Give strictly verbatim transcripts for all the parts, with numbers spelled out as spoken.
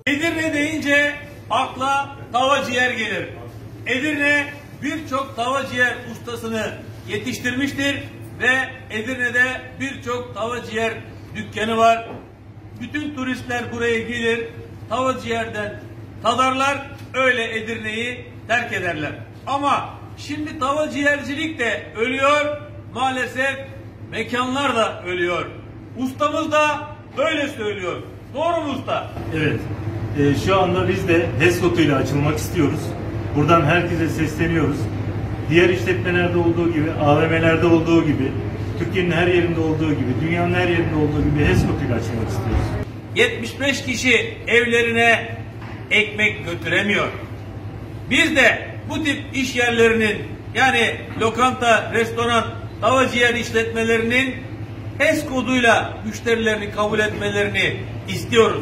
Edirne deyince akla tava ciğer gelir. Edirne birçok tava ciğer ustasını yetiştirmiştir ve Edirne'de birçok tava ciğer dükkanı var. Bütün turistler buraya gelir, tava ciğerden tadarlar, öyle Edirne'yi terk ederler. Ama şimdi tava ciğercilik de ölüyor, maalesef mekanlar da ölüyor. Ustamız da böyle söylüyor. Doğru mu usta? Evet. E, şu anda biz de HESKOT ile açılmak istiyoruz. Buradan herkese sesleniyoruz. Diğer işletmelerde olduğu gibi, A V M'lerde olduğu gibi, Türkiye'nin her yerinde olduğu gibi, dünyanın her yerinde olduğu gibi HESKOT ile açılmak istiyoruz. yetmiş beş kişi evlerine ekmek götüremiyor. Biz de bu tip iş yerlerinin, yani lokanta, restoran, tava ciğer işletmelerinin HES koduyla müşterilerini kabul etmelerini istiyoruz.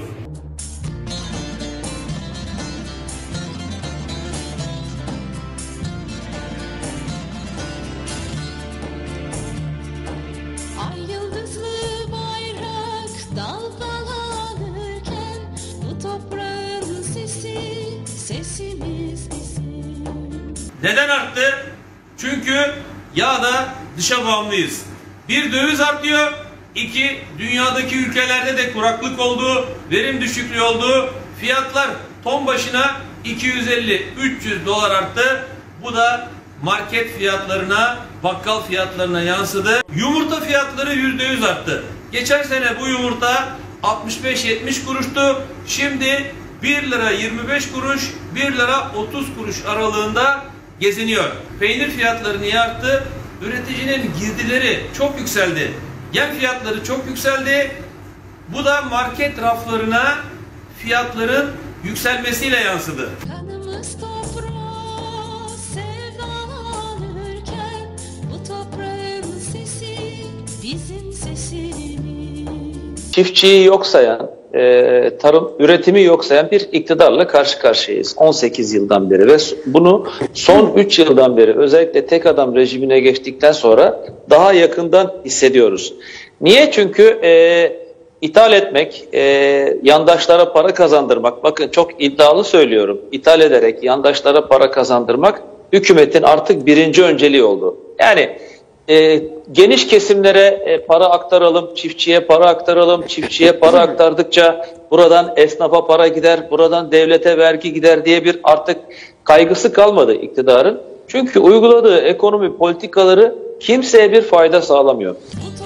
Ay yıldızlı bayrak dalgalanırken bu toprağın sesi, sesimiz bizim. Neden arttı? Çünkü yağda dışa bağımlıyız. Bir, döviz artıyor. İki, dünyadaki ülkelerde de kuraklık oldu, verim düşüklüğü oldu. Fiyatlar ton başına iki yüz elli üç yüz dolar arttı. Bu da market fiyatlarına, bakkal fiyatlarına yansıdı. Yumurta fiyatları yüzde yüz arttı. Geçen sene bu yumurta altmış beş yetmiş kuruştu. Şimdi bir lira yirmi beş kuruş, bir lira otuz kuruş aralığında geziniyor. Peynir fiyatları niye arttı? Üreticinin girdileri çok yükseldi. Yem fiyatları çok yükseldi. Bu da market raflarına fiyatların yükselmesiyle yansıdı. Kanımız toprağa sevdalanırken bu toprağın sesi bizim sesimiz. Çiftçiyi yok sayan, e, tarım üretimi yok sayan bir iktidarla karşı karşıyayız on sekiz yıldan beri ve bunu son üç yıldan beri özellikle tek adam rejimine geçtikten sonra daha yakından hissediyoruz. Niye? Çünkü e, ithal etmek, e, yandaşlara para kazandırmak, bakın çok iddialı söylüyorum, ithal ederek yandaşlara para kazandırmak hükümetin artık birinci önceliği oldu. Yani E, geniş kesimlere e, para aktaralım, çiftçiye para aktaralım, çiftçiye para aktardıkça buradan esnafa para gider, buradan devlete vergi gider diye bir artık kaygısı kalmadı iktidarın. Çünkü uyguladığı ekonomi politikaları kimseye bir fayda sağlamıyor.